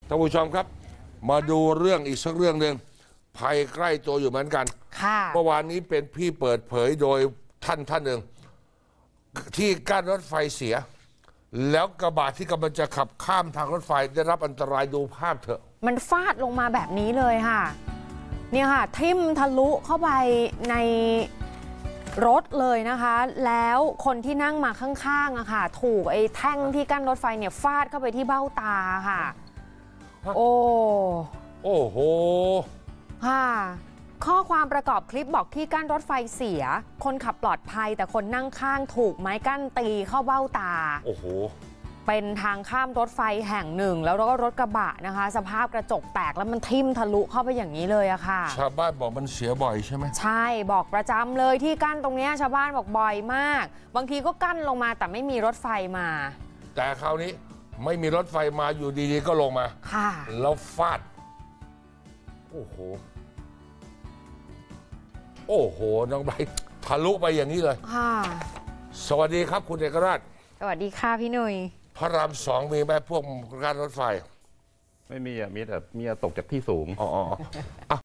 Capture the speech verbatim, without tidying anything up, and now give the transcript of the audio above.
ท่านผู้ชมครับมาดูเรื่องอีกสักเรื่องหนึ่งภัยใกล้ตัวอยู่เหมือนกันเมื่อวานนี้เป็นพี่เปิดเผยโดยท่านท่านหนึ่งที่กั้นรถไฟเสียแล้วกระบะที่กำลังจะขับข้ามทางรถไฟได้รับอันตรายดูภาพเถอะมันฟาดลงมาแบบนี้เลยค่ะเนี่ยค่ะทิ่มทะลุเข้าไปในรถเลยนะคะแล้วคนที่นั่งมาข้างๆอะค่ะถูกไอ้แท่งที่กั้นรถไฟเนี่ยฟาดเข้าไปที่เบ้าตาค่ะโอ้โอ้โหค่ะข้อความประกอบคลิปบอกที่กั้นรถไฟเสียคนขับปลอดภัยแต่คนนั่งข้างถูกไม้กั้นตีเข้าเบ้าตาโอ้โหเป็นทางข้ามรถไฟแห่งหนึ่งแล้วก็รถกระบะนะคะสภาพกระจกแตกแล้วมันทิ่มทะลุเข้าไปอย่างนี้เลยอะค่ะชาวบ้านบอกมันเสียบ่อยใช่ไหมใช่บอกประจำเลยที่กั้นตรงนี้ชาวบ้านบอกบ่อยมากบางทีก็กั้นลงมาแต่ไม่มีรถไฟมาแต่คราวนี้ไม่มีรถไฟมาอยู่ดีๆก็ลงมาค่ะแล้วฟาดโอ้โหโอ้โหน้องไบร์ททะลุไปอย่างนี้เลยค่ะสวัสดีครับคุณเอกราชสวัสดีค่ะพี่หนุ่ยพระรามสองมีไหมพวกการรถไฟไม่มีอ่ะมีแต่มีตกจากที่สูงอ๋อ